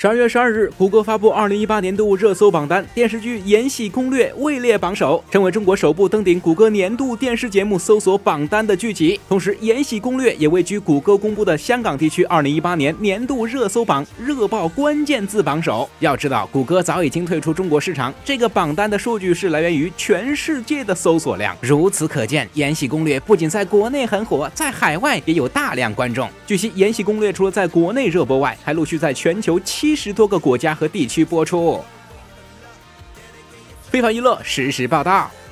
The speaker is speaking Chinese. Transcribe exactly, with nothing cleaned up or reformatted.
十二月十二日，谷歌发布二零一八年度热搜榜单，电视剧《延禧攻略》位列榜首，成为中国首部登顶谷歌年度电视节目搜索榜单的剧集。同时，《延禧攻略》也位居谷歌公布的香港地区二零一八年年度热搜榜热爆关键字榜首。要知道，谷歌早已经退出中国市场，这个榜单的数据是来源于全世界的搜索量。如此可见，《延禧攻略》不仅在国内很火，在海外也有大量观众。据悉，《延禧攻略》除了在国内热播外，还陆续在全球七十多个国家和地区播出。非凡娱乐实时报道。